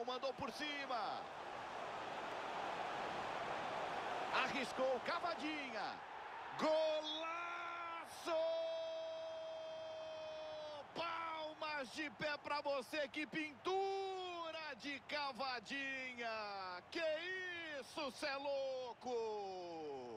mandou por cima. Arriscou, cavadinha. Golaço! Palmas de pé para você, que pintura de cavadinha! Que isso, cê é louco!